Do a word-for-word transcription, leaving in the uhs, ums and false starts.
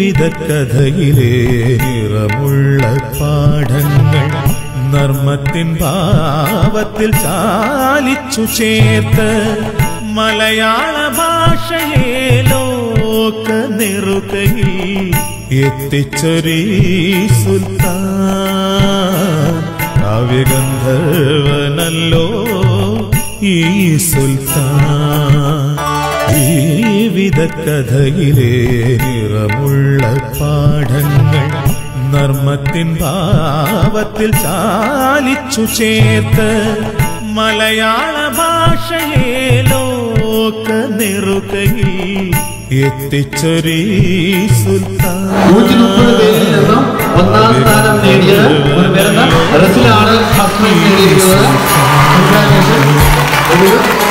ജീവിതകഥയിലെ നിറമുള്ള പാഠങ്ങൾ നർമ്മത്തിൻ ഭാവത്തിൽ ചാലിച്ചു ചേർത്ത് മലയാള ഭാഷയെ ലോക നെറുകയിൽ എത്തിച്ചൊരീ സുൽത്താൻ കാവ്യഗന്ധർവനല്ലോ ഈ സുൽത്താൻ. ജീവിതകഥയിലെ നിറമുള്ള പാഠങ്ങൾ നർമ്മത്തിൻ ഭാവത്തിൽ ചാലിച്ചു ചേർത്ത് മലയാള ഭാഷയെ ലോക നെറുകയിൽ എത്തിച്ചൊരീ സുൽത്താൻ. നൂറ്റി മുപ്പത് പേരിൽ നിന്നും ഒന്നാം സ്ഥാനം നേടിയത് ഒരു വരുന്ന റസിലാണ് ഫസ്റ്റ് പ്രൈസ് നേടിയിരിക്കുന്നത്.